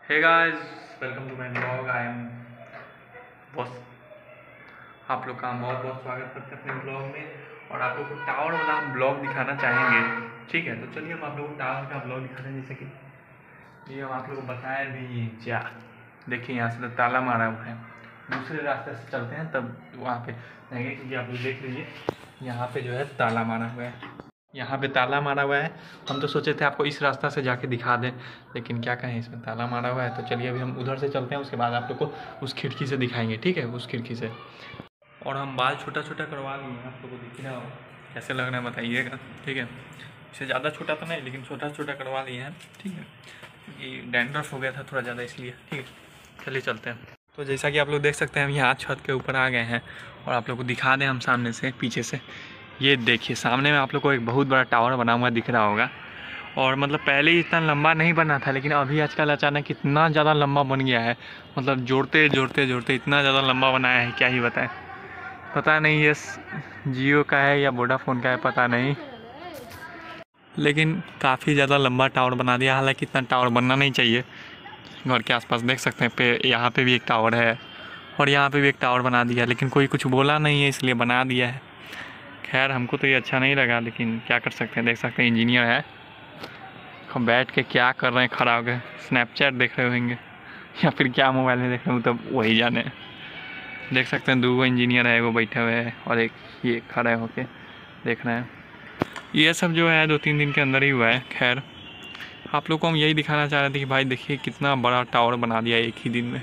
Hey guys, welcome to my blog. I am boss. आप लोग का बहुत बहुत स्वागत करते हैं अपने ब्लॉग में। और आप लोग को टावर वाला ब्लॉग दिखाना चाहेंगे, ठीक है? तो चलिए हम आप लोग को टावर का ब्लॉग दिखाते हैं। जैसे कि ये हम आप लोग को बताए भी क्या, देखिए यहाँ से तो ताला मारा हुआ है। दूसरे रास्ते से चलते हैं तब वहाँ पे जाएंगे, क्योंकि आप लोग देख लीजिए यहाँ पे जो है ताला मारा हुआ है। यहाँ पे ताला मारा हुआ है। हम तो सोचे थे आपको इस रास्ता से जाके दिखा दें, लेकिन क्या कहें, इसमें ताला मारा हुआ है। तो चलिए अभी हम उधर से चलते हैं, उसके बाद आप लोग को उस खिड़की से दिखाएंगे, ठीक है? उस खिड़की से। और हम बाल छोटा छोटा करवा लिए हैं, आप लोग को दिख रहा हो कैसे लग रहा है बताइएगा, ठीक है? इससे ज़्यादा छोटा तो नहीं, लेकिन छोटा छोटा करवा लिए हैं, ठीक है? क्योंकि डैंड्रफ हो गया था थोड़ा ज़्यादा, इसलिए। ठीक है, चलिए चलते हैं। तो जैसा कि आप लोग देख सकते हैं, हम यहाँ छत के ऊपर आ गए हैं और आप लोग को दिखा दें हम सामने से, पीछे से। ये देखिए सामने में आप लोग को एक बहुत बड़ा टावर बना हुआ दिख रहा होगा। और मतलब पहले ही इतना लंबा नहीं बना था, लेकिन अभी आजकल अचानक इतना ज़्यादा लंबा बन गया है। मतलब जोड़ते जोड़ते जोड़ते इतना ज़्यादा लंबा बनाया है, क्या ही बताएं। पता नहीं ये जियो का है या वोडाफोन का है, पता नहीं, लेकिन काफ़ी ज़्यादा लंबा टावर बना दिया। हालांकि इतना टावर बनना नहीं चाहिए। घर के आसपास देख सकते हैं पे यहाँ पे भी एक टावर है और यहाँ पे भी एक टावर बना दिया, लेकिन कोई कुछ बोला नहीं है, इसलिए बना दिया है। खैर हमको तो ये अच्छा नहीं लगा, लेकिन क्या कर सकते हैं। देख सकते हैं इंजीनियर है, हम बैठ के क्या कर रहे हैं, खड़ा होकर स्नैपचैट देख रहे होंगे या फिर क्या मोबाइल में देख रहे हो, तो वही जाने। देख सकते हैं 2 इंजीनियर है, वो बैठे हुए हैं और एक ये खड़े होके देख रहे हैं। ये सब जो है 2-3 दिन के अंदर ही हुआ है। खैर आप लोग को हम यही दिखाना चाह रहे थे कि भाई देखिए कितना बड़ा टावर बना दिया एक ही दिन में।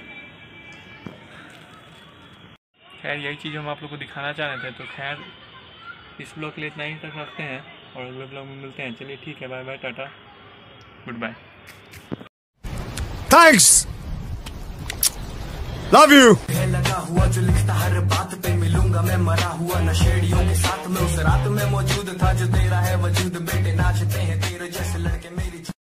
खैर यही चीज़ हम आप लोग को दिखाना चाह रहे थे। तो खैर इस ब्लॉग के लिए इतना ही तक रखते हैं और अगले ब्लॉग में मिलते हैं। चलिए ठीक है, bye bye, tata, goodbye, thanks, love you. लगा हुआ जो लिखता हर बात पे मिलूंगा मैं, मरा हुआ नशेड़ियों के साथ में उस रात में मौजूद था जो